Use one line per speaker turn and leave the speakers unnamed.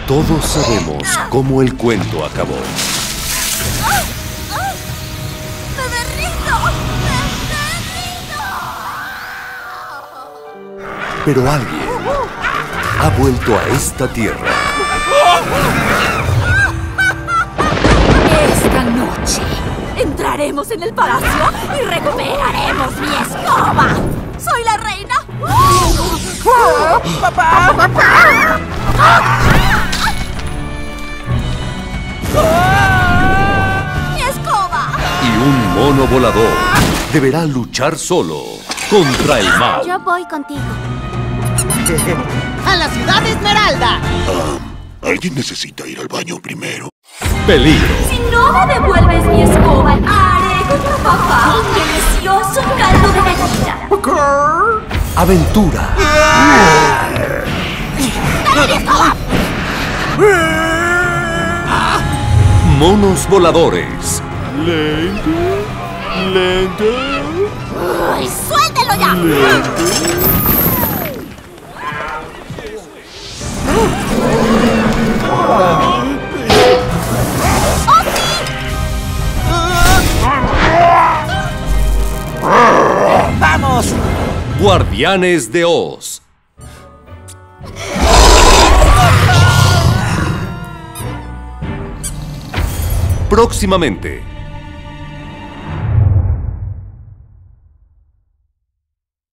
Todos sabemos cómo el cuento acabó.
¡Me derrito!
Pero alguien ha vuelto a esta tierra.
Esta noche entraremos en el palacio y recuperaremos mi escoba. ¡Soy la reina!
¡Papá!
¡Mi escoba!
Y un mono volador deberá luchar solo contra el mal.
Yo voy contigo.
¡A la ciudad de Esmeralda!
Alguien necesita ir al baño primero.
Peligro,
Si no me devuelves mi escoba, haré con tu papá un delicioso caldo de gallina.
aventura,
¡Dale mi escoba!
monos voladores,
¡Ay, suéltalo ya!
¡Vamos!
guardianes de Oz. Próximamente.